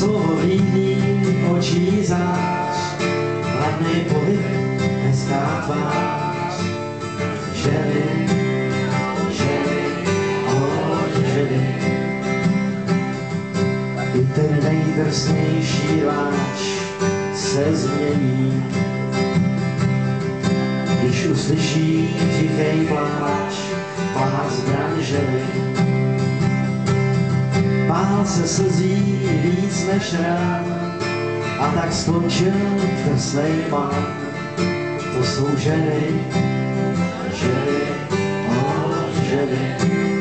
slovo líný, očí zář, hladný pohyb, hezká tvář. Ženy, ženy, ženy. I ten nejdrsnější láč se změní, když uslyší tichej pláč, pláč zbraň ženy. Bál se slzí víc než rán, a tak skončil drsnej man. To jsou ženy, ženy, ženy.